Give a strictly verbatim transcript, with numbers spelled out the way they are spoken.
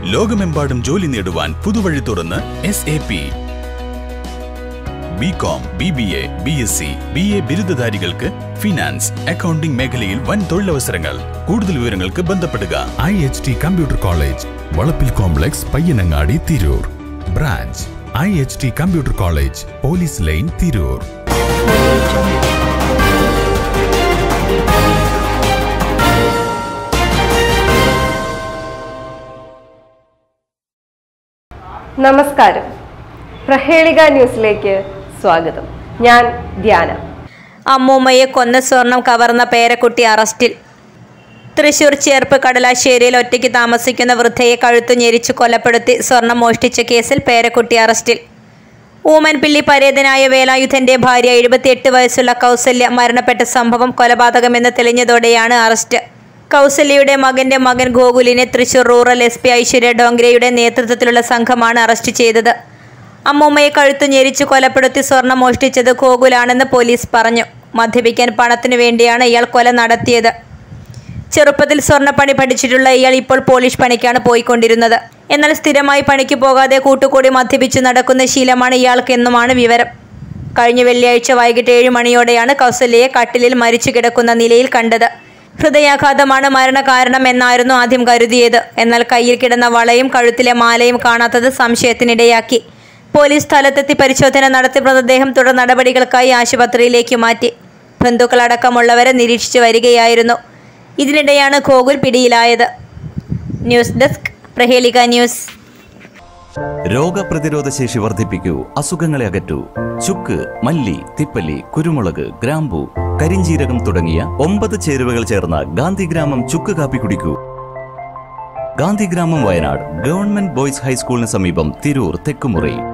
ലോകമെമ്പാടും ജോലി നേടുവാൻ പുതുവഴി തുറന്ന് S A P. B Com, B B A, B S C, B A ബിരുദധാരികൾക്ക് ഫിനാൻസ്, അക്കൗണ്ടിംഗ് മേഖലയിൽ വൻ തൊഴിലവസരങ്ങൾ. കൂടുതൽ വിവരങ്ങൾക്ക് ബന്ധപ്പെടുക. I H T computer college, Valappil complex, Payyanangadi, Tirur. Branch I H T computer college, police line, Tirur. നമസ്കാരം. പ്രഹേളിക ന്യൂസിലേക്ക് സ്വാഗതം. ഞാൻ ധ്യാന. അമ്മൂമ്മയെ കൊന്ന സ്വർണം കവർന്ന പേരക്കുട്ടി അറസ്റ്റിൽ. തൃശൂർ ചേർപ്പ് കടലാശ്ശേരിയിൽ ഒറ്റയ്ക്ക് താമസിക്കുന്ന വൃദ്ധയെ കഴുത്തു ഞെരിച്ചു കൊലപ്പെടുത്തി സ്വർണം മോഷ്ടിച്ച കേസിൽ പേരക്കുട്ടി അറസ്റ്റിൽ. ഊമൻപിള്ളി പരേതനായ വേലായുധന്റെ ഭാര്യ എഴുപത്തിയെട്ട് വയസ്സുള്ള കൗസല്യ മരണപ്പെട്ട സംഭവം കൊലപാതകമെന്ന് തെളിഞ്ഞതോടെയാണ് അറസ്റ്റ്. കൗസല്യയുടെ മകന്റെ മകൻ ഗോകുലിനെ Thrissur rural S P Aishwarya ഡോങ്ഗ്രയുടെ നേതൃത്വത്തിലുള്ള സംഘമാണ് അറസ്റ്റ് ചെയ്തത്. അമ്മൂമ്മയെ കഴുത്തു ഞെരിച്ചു കൊലപ്പെടുത്തി സ്വർണം മോഷ്ടിച്ചത് ഗോകുലാണെന്ന് പോലീസ് പറഞ്ഞു. മദ്യപിക്കാൻ പണത്തിനു വേണ്ടിയാണ് ഇയാൾ കൊല നടത്തിയത്. ചെറുപ്പത്തിൽ സ്വർണ്ണപ്പണി പഠിച്ചിട്ടുള്ള ഇയാൾ ഇപ്പോൾ പോളിഷ് പണിക്കാണ് പോയിക്കൊണ്ടിരുന്നത്. എന്നാൽ സ്ഥിരമായി പണിക്ക് പോകാതെ കൂട്ടുകൂടി മദ്യപിച്ചു നടക്കുന്ന ശീലമാണ് ഇയാൾക്കെന്നുമാണ് വിവരം. കഴിഞ്ഞ വെള്ളിയാഴ്ച വൈകിട്ട് ഏഴ് മണിയോടെയാണ് കൗസല്യയെ കട്ടിലിൽ മരിച്ചു കിടക്കുന്ന നിലയിൽ കണ്ടത്. ഹൃദയാഘാതമാണ് മരണകാരണം എന്നായിരുന്നു ആദ്യം കരുതിയത്. എന്നാൽ കയ്യിൽ കിടന്ന വളയും കഴുത്തിലെ മാലയും കാണാത്തത് സംശയത്തിനിടയാക്കി. പോലീസ് സ്ഥലത്തെത്തി പരിശോധന നടത്തി മൃതദേഹം തുടർ നടപടികൾക്കായി ആശുപത്രിയിലേക്ക് മാറ്റി. ബന്ധുക്കളടക്കമുള്ളവരെ നിരീക്ഷിച്ചു വരികയായിരുന്നു. ഇതിനിടെയാണ് ഗോകുൽ പിടിയിലായത്. News desk, Prahelika news. രോഗപ്രതിരോധ ശേഷി വർദ്ധിപ്പിക്കൂ, അസുഖങ്ങളെ അകറ്റൂ. ചുക്ക്, മല്ലി, തിപ്പല്ലി, കുരുമുളക്, ഗ്രാമ്പു, കരിഞ്ചീരകം തുടങ്ങിയ ഒമ്പത് ചേരുവകൾ ചേർന്ന ഗാന്ധിഗ്രാമം ചുക്ക് കാപ്പി കുടിക്കൂ. ഗാന്ധിഗ്രാമം, വയനാട് ഗവൺമെന്റ് ബോയ്സ് ഹൈസ്കൂളിന് സമീപം, തിരൂർ, തെക്കുമുറി.